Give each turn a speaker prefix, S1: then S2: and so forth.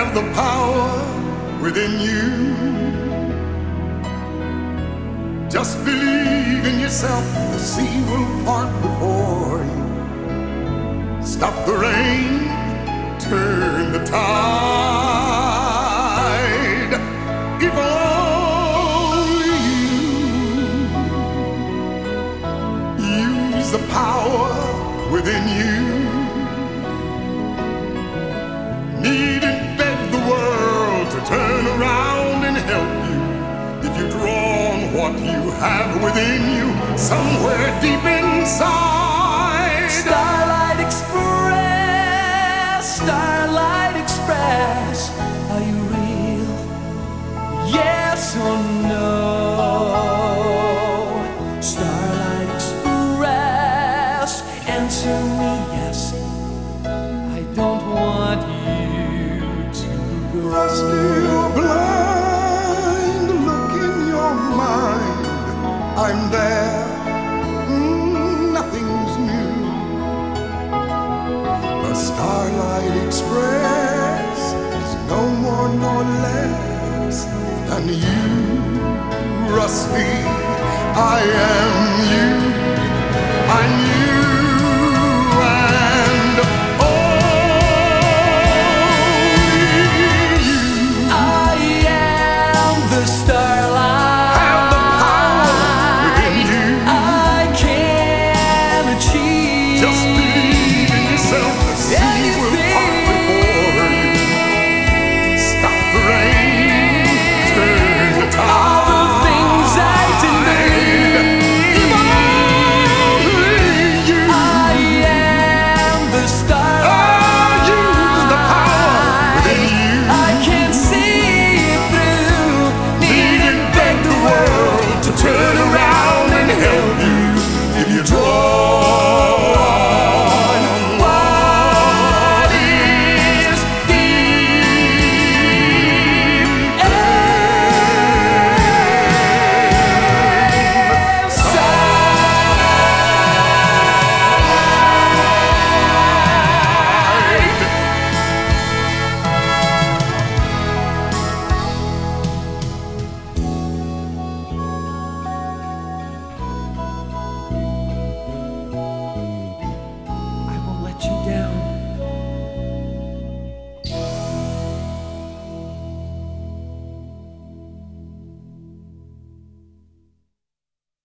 S1: have the power within you. Just believe in yourself, the sea will part before you. Stop the rain, turn the tide. If only you use the power within you. Needn't beg the world to turn around and help you. If you draw on what you have within you, somewhere deep inside.
S2: Starlight Express, Starlight Express, are you real? Yes or no? Starlight Express, answer me yes. I don't want you to go.
S1: Still blind, look in your mind. I'm there, nothing's new. The Starlight Express is no more nor less than you. Rusty, I am you. I'm